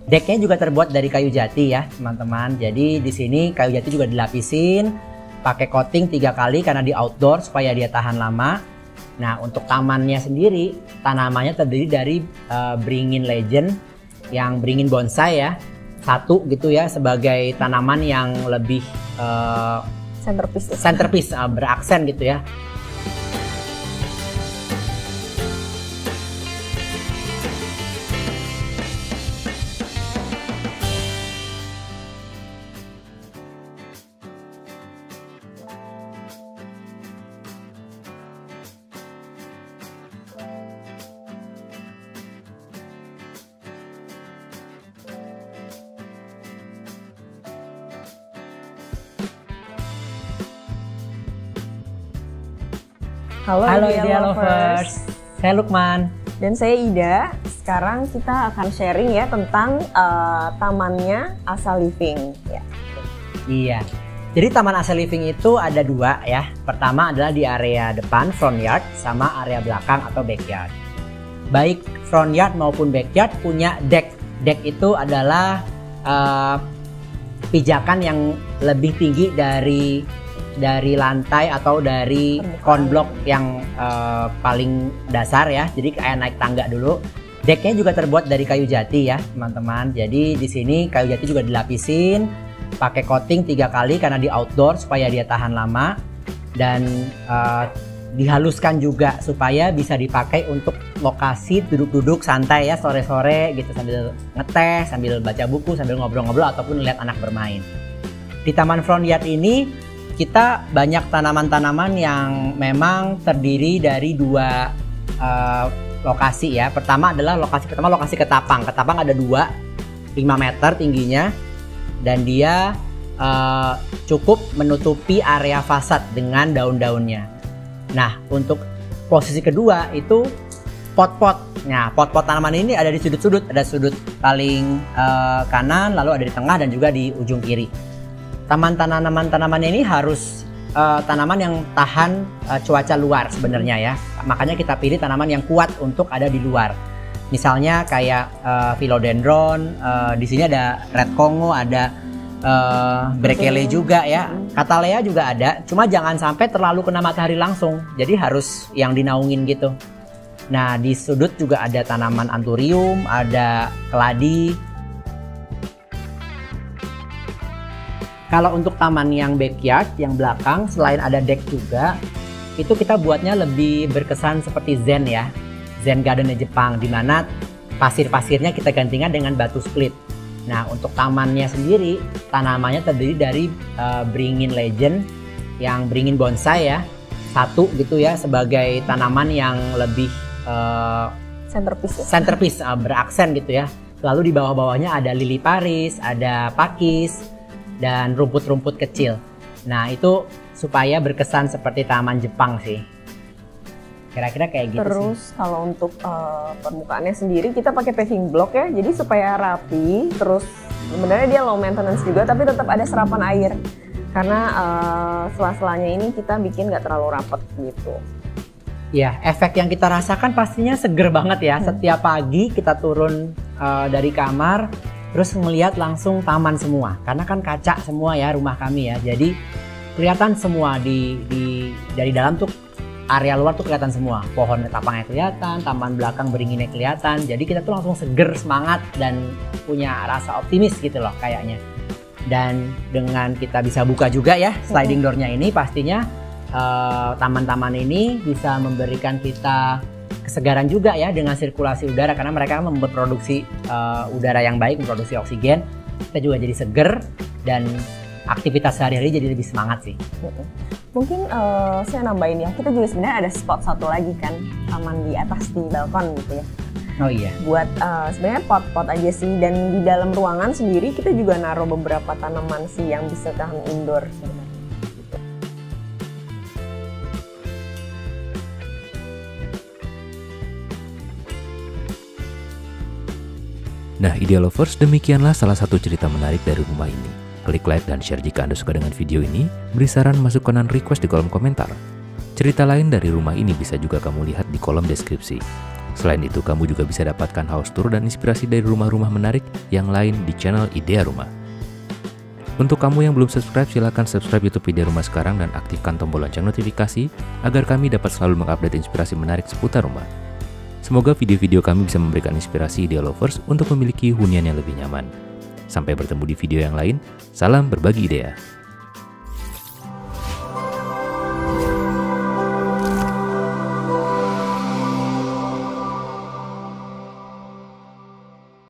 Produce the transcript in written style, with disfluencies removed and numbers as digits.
Decknya juga terbuat dari kayu jati ya teman-teman. Jadi di sini kayu jati juga dilapisin pakai coating 3 kali karena di outdoor supaya dia tahan lama. Nah untuk tamannya sendiri, tanamannya terdiri dari beringin legend yang beringin bonsai ya. Satu gitu ya sebagai tanaman yang lebih centerpiece beraksen gitu ya. Halo Idea Lovers, saya Lukman dan saya Ida. Sekarang kita akan sharing ya tentang tamannya Asa Living ya. Iya, jadi taman Asa Living itu ada 2 ya. Pertama adalah di area depan front yard sama area belakang atau backyard. Baik front yard maupun backyard punya deck. Deck itu adalah pijakan yang lebih tinggi dari lantai atau dari konblok yang paling dasar ya. Jadi kayak naik tangga dulu. Decknya juga terbuat dari kayu jati ya teman-teman. Jadi di sini kayu jati juga dilapisin pakai coating 3 kali karena di outdoor supaya dia tahan lama, dan dihaluskan juga supaya bisa dipakai untuk lokasi duduk-duduk santai ya, sore-sore gitu sambil ngeteh, sambil baca buku, sambil ngobrol-ngobrol ataupun lihat anak bermain. Di taman front yard ini kita banyak tanaman-tanaman yang memang terdiri dari 2 lokasi ya. Pertama adalah lokasi ketapang. Ketapang ada 5 meter tingginya, dan dia cukup menutupi area fasad dengan daun-daunnya. Nah untuk posisi kedua itu pot-pot. Nah pot-pot tanaman ini ada di sudut-sudut. Ada sudut paling kanan, lalu ada di tengah, dan juga di ujung kiri. Tanaman ini harus tanaman yang tahan cuaca luar sebenarnya ya. Makanya kita pilih tanaman yang kuat untuk ada di luar. Misalnya kayak philodendron, di sini ada red Congo, ada brekele juga ya. Catalea juga ada. Cuma jangan sampai terlalu kena matahari langsung. Jadi harus yang dinaungin gitu. Nah di sudut juga ada tanaman anthurium, ada keladi. Kalau untuk taman yang backyard, yang belakang, selain ada deck juga, itu kita buatnya lebih berkesan seperti zen ya. Zen garden di Jepang, di mana pasir-pasirnya kita gantikan dengan batu split. Nah untuk tamannya sendiri, tanamannya terdiri dari beringin legend, yang beringin bonsai ya. Satu gitu ya, sebagai tanaman yang lebih centerpiece beraksen gitu ya. Lalu di bawah-bawahnya ada lili Paris, ada pakis, dan rumput-rumput kecil. Nah itu supaya berkesan seperti taman Jepang sih. Kira-kira kayak gitu. Terus sih. Kalau untuk permukaannya sendiri kita pakai paving block ya. Jadi supaya rapi. Terus sebenarnya dia low maintenance juga, tapi tetap ada serapan air. Karena sela-selanya ini kita bikin nggak terlalu rapet gitu. Ya, efek yang kita rasakan pastinya seger banget ya. Setiap pagi kita turun dari kamar, terus melihat langsung taman semua, karena kan kaca semua ya rumah kami ya. Jadi kelihatan semua dari dalam tuh, area luar tuh kelihatan semua. Pohon ketapangnya kelihatan, taman belakang beringinnya kelihatan. Jadi kita tuh langsung seger, semangat, dan punya rasa optimis gitu loh kayaknya. Dan dengan kita bisa buka juga ya sliding door-nya ini, pastinya taman-taman ini bisa memberikan kita kesegaran juga ya dengan sirkulasi udara, karena mereka memproduksi udara yang baik, memproduksi oksigen. Kita juga jadi seger dan aktivitas sehari-hari jadi lebih semangat sih. Mungkin saya nambahin ya, kita juga sebenarnya ada spot satu lagi kan, taman di atas di balkon gitu ya. Oh iya. Buat sebenarnya pot-pot aja sih, dan di dalam ruangan sendiri kita juga naruh beberapa tanaman sih yang bisa tahan indoor sebenarnya. Nah, Idea Lovers, demikianlah salah satu cerita menarik dari rumah ini. Klik like dan share jika Anda suka dengan video ini, beri saran, masukan, dan request di kolom komentar. Cerita lain dari rumah ini bisa juga kamu lihat di kolom deskripsi. Selain itu, kamu juga bisa dapatkan house tour dan inspirasi dari rumah-rumah menarik yang lain di channel Idea Rumah. Untuk kamu yang belum subscribe, silakan subscribe YouTube Idea Rumah sekarang dan aktifkan tombol lonceng notifikasi agar kami dapat selalu mengupdate inspirasi menarik seputar rumah. Semoga video-video kami bisa memberikan inspirasi Idea Lovers untuk memiliki hunian yang lebih nyaman. Sampai bertemu di video yang lain, salam berbagi idea.